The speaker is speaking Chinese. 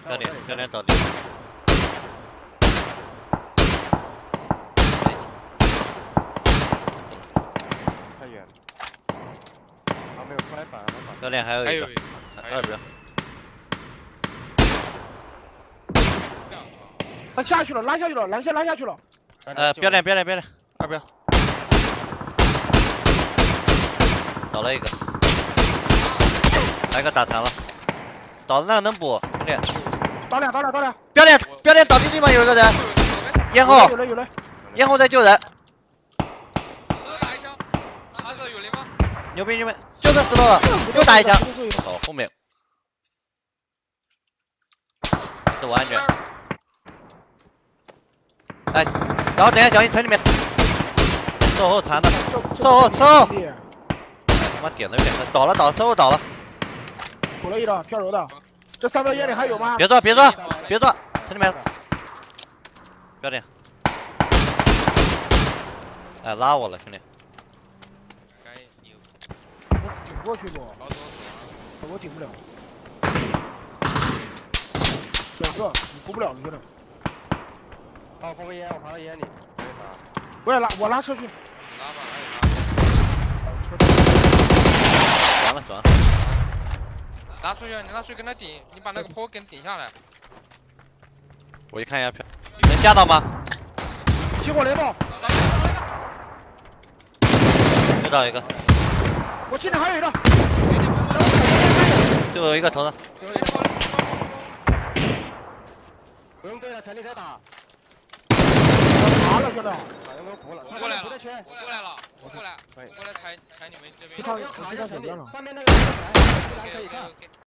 标点倒地。 太远了。啊，没有出来板，我操！ 标点还有一个，二标。 他下去了，拉下去了，蓝线拉下去了。 标点，二标。倒了一个，来个打残了，倒的那个能补，兄弟。 倒俩。 标点倒地地方有一个人，咽后， 有了， 咽后在救人。 打一枪，他这有雷吗？ 牛逼，就这石头了，又打一枪。哦，后面。自我安全。哎，然后等一下小心城里面，售后残的，售后，他妈点的有点狠，倒了，售后倒了， 补了一刀，飘柔的，这3标烟里还有吗？ 别抓，城里面，标点，哎，拉我了，兄弟， 我顶过去不？我顶不了，2个，你过不了，你觉得？ 哦，封个烟，我爬到烟里。 我拉车去。 完了。 拿出去，你拿出去跟他顶，你把那个坡给顶下来。 我去看一下票，能架到吗？ 起火雷爆。 又倒一个。 我进来还有一个。 最后一个头上。 不用对了，城里在打。 麻了，兄弟。 我过来了，我过来踩你们这边。 他上边了。 上面那个可以看。